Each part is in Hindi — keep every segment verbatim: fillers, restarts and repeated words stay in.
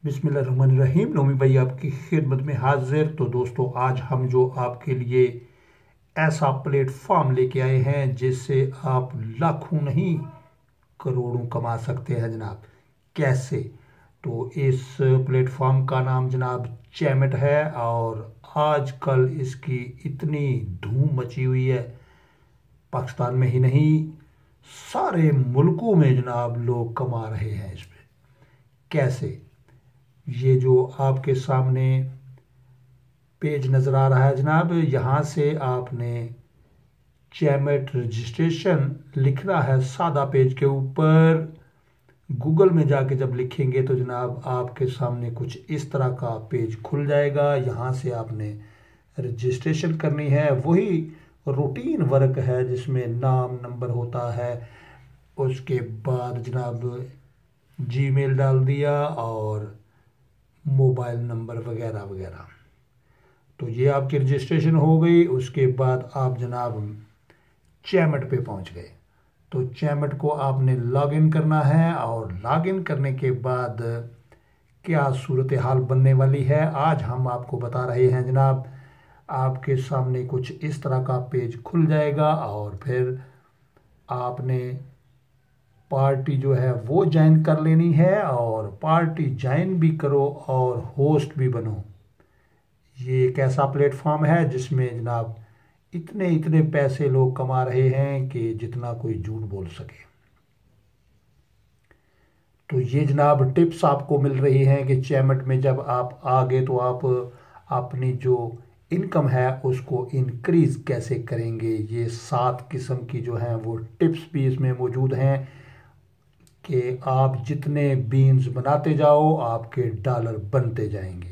बिस्मिल्लाहिर्रहमानिर्रहीम। नोमी भाई आपकी खिदमत में हाजिर। तो दोस्तों, आज हम जो आपके लिए ऐसा प्लेटफॉर्म लेके आए हैं जिससे आप लाखों नहीं करोड़ों कमा सकते हैं जनाब। कैसे? तो इस प्लेटफॉर्म का नाम जनाब चैमेट है और आजकल इसकी इतनी धूम मची हुई है, पाकिस्तान में ही नहीं सारे मुल्कों में जनाब लोग कमा रहे हैं इस पे। कैसे? ये जो आपके सामने पेज नज़र आ रहा है जनाब, यहाँ से आपने चैमेट रजिस्ट्रेशन लिखना है सादा पेज के ऊपर। गूगल में जाके जब लिखेंगे तो जनाब आपके सामने कुछ इस तरह का पेज खुल जाएगा। यहाँ से आपने रजिस्ट्रेशन करनी है। वही रूटीन वर्क है जिसमें नाम नंबर होता है, उसके बाद जनाब जीमेल डाल दिया और मोबाइल नंबर वगैरह वगैरह। तो ये आपकी रजिस्ट्रेशन हो गई। उसके बाद आप जनाब चैमेट पे पहुंच गए। तो चैमेट को आपने लॉगिन करना है और लॉगिन करने के बाद क्या सूरत हाल बनने वाली है आज हम आपको बता रहे हैं जनाब। आपके सामने कुछ इस तरह का पेज खुल जाएगा और फिर आपने पार्टी जो है वो ज्वाइन कर लेनी है और पार्टी ज्वाइन भी करो और होस्ट भी बनो। ये एक ऐसा प्लेटफॉर्म है जिसमें जनाब इतने इतने पैसे लोग कमा रहे हैं कि जितना कोई झूठ बोल सके। तो ये जनाब टिप्स आपको मिल रही हैं कि चैमेट में जब आप आ गए तो आप अपनी जो इनकम है उसको इंक्रीज कैसे करेंगे। ये सात किस्म की जो हैं वो टिप्स भी इसमें मौजूद हैं कि आप जितने बीन्स बनाते जाओ आपके डॉलर बनते जाएंगे।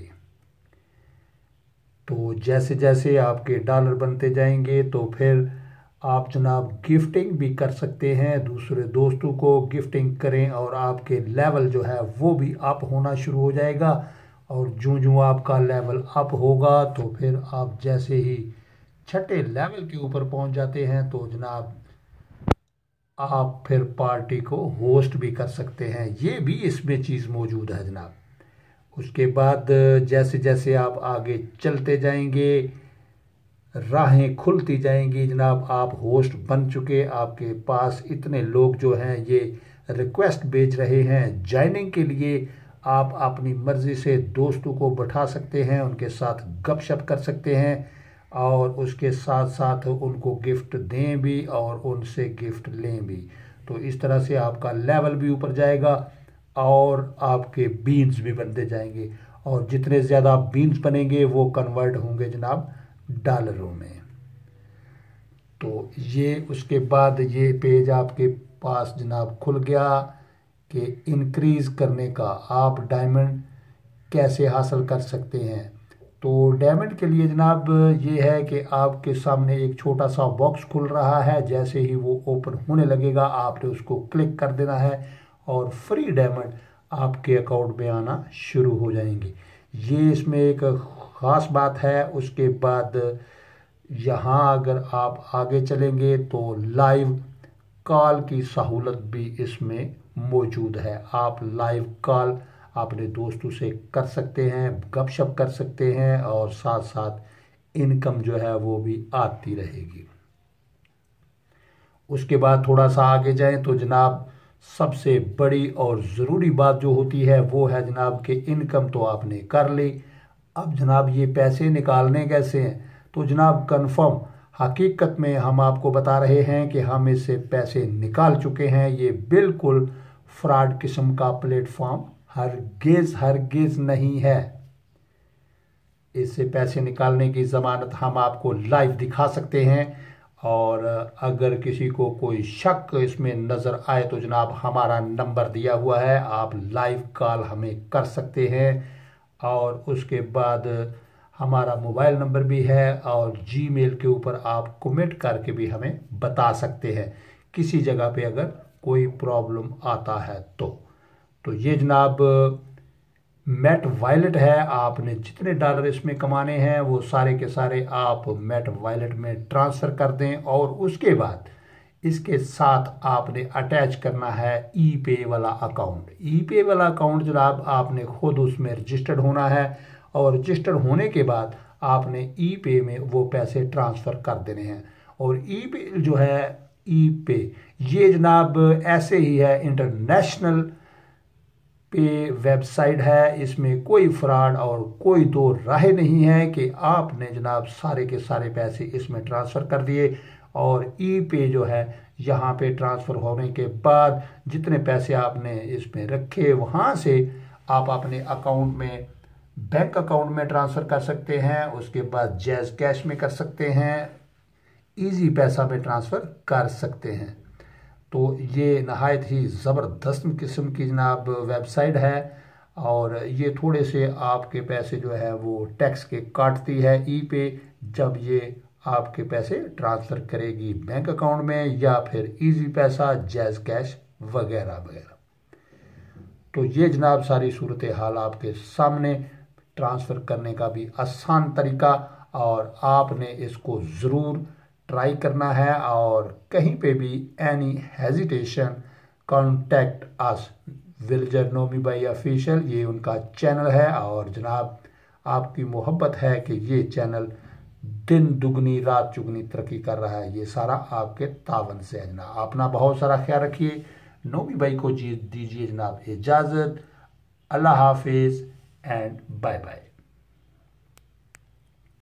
तो जैसे जैसे आपके डॉलर बनते जाएंगे तो फिर आप जनाब गिफ्टिंग भी कर सकते हैं, दूसरे दोस्तों को गिफ्टिंग करें और आपके लेवल जो है वो भी अप होना शुरू हो जाएगा। और जो जो आपका लेवल अप होगा तो फिर आप जैसे ही छठे लेवल के ऊपर पहुंच जाते हैं तो जनाब आप फिर पार्टी को होस्ट भी कर सकते हैं। ये भी इसमें चीज़ मौजूद है जनाब। उसके बाद जैसे जैसे आप आगे चलते जाएंगे राहें खुलती जाएंगी जनाब। आप होस्ट बन चुके, आपके पास इतने लोग जो हैं ये रिक्वेस्ट भेज रहे हैं ज्वाइनिंग के लिए। आप अपनी मर्ज़ी से दोस्तों को बैठा सकते हैं, उनके साथ गपशप कर सकते हैं और उसके साथ साथ उनको गिफ्ट दें भी और उनसे गिफ्ट लें भी। तो इस तरह से आपका लेवल भी ऊपर जाएगा और आपके बीन्स भी बनते जाएंगे और जितने ज़्यादा बीन्स बनेंगे वो कन्वर्ट होंगे जनाब डॉलरों में। तो ये उसके बाद ये पेज आपके पास जनाब खुल गया कि इंक्रीज़ करने का आप डायमंड कैसे हासिल कर सकते हैं। तो डायमंड के लिए जनाब ये है कि आपके सामने एक छोटा सा बॉक्स खुल रहा है। जैसे ही वो ओपन होने लगेगा आपने उसको क्लिक कर देना है और फ्री डायमंड आपके अकाउंट में आना शुरू हो जाएंगे। ये इसमें एक ख़ास बात है। उसके बाद यहाँ अगर आप आगे चलेंगे तो लाइव कॉल की सहूलत भी इसमें मौजूद है। आप लाइव कॉल अपने दोस्तों से कर सकते हैं, गपशप कर सकते हैं और साथ साथ इनकम जो है वो भी आती रहेगी। उसके बाद थोड़ा सा आगे जाएं तो जनाब सबसे बड़ी और ज़रूरी बात जो होती है वो है जनाब कि इनकम तो आपने कर ली। अब जनाब ये पैसे निकालने कैसे हैं? तो जनाब कंफर्म हकीकत में हम आपको बता रहे हैं कि हम इससे पैसे निकाल चुके हैं। ये बिल्कुल फ्रॉड किस्म का प्लेटफॉर्म हरगिज़ हरगिज़ नहीं है। इससे पैसे निकालने की ज़मानत हम आपको लाइव दिखा सकते हैं और अगर किसी को कोई शक इसमें नज़र आए तो जनाब हमारा नंबर दिया हुआ है, आप लाइव कॉल हमें कर सकते हैं। और उसके बाद हमारा मोबाइल नंबर भी है और जीमेल के ऊपर आप कमेंट करके भी हमें बता सकते हैं किसी जगह पे अगर कोई प्रॉब्लम आता है तो। तो ये जनाब मेट वॉलेट है। आपने जितने डॉलर इसमें कमाने हैं वो सारे के सारे आप मेट वॉलेट में ट्रांसफ़र कर दें और उसके बाद इसके साथ आपने अटैच करना है ई पे वाला अकाउंट। ई पे वाला अकाउंट जनाब आपने खुद उसमें रजिस्टर्ड होना है और रजिस्टर्ड होने के बाद आपने ई पे में वो पैसे ट्रांसफ़र कर देने हैं। और ई पे जो है ई पे ये जनाब ऐसे ही है, इंटरनेशनल पे वेबसाइट है, इसमें कोई फ्रॉड और कोई दो राह नहीं है कि आपने जनाब सारे के सारे पैसे इसमें ट्रांसफ़र कर दिए। और ई पे जो है यहाँ पे ट्रांसफ़र होने के बाद जितने पैसे आपने इसमें रखे वहाँ से आप अपने अकाउंट में बैंक अकाउंट में ट्रांसफ़र कर सकते हैं, उसके बाद जैज़ कैश में कर सकते हैं, इजी पैसा में ट्रांसफ़र कर सकते हैं। तो ये नहायत ही ज़बरदस्त किस्म की जनाब वेबसाइट है और ये थोड़े से आपके पैसे जो है वो टैक्स के काटती है ई पे, जब ये आपके पैसे ट्रांसफ़र करेगी बैंक अकाउंट में या फिर इजी पैसा, जैज़ कैश वगैरह वगैरह। तो ये जनाब सारी सूरत हाल आपके सामने, ट्रांसफ़र करने का भी आसान तरीका, और आपने इसको ज़रूर ट्राई करना है। और कहीं पे भी any hesitation contact us villager Nomi भाई ऑफिशियल, ये उनका चैनल है। और जनाब आपकी मोहब्बत है कि ये चैनल दिन दुगनी रात चुगनी तरक्की कर रहा है, ये सारा आपके तावन से है जनाब। अपना बहुत सारा ख्याल रखिए। नोमी भाई को जी दीजिए जनाब इजाज़त। अल्लाह हाफिज़ एंड बाय बाय।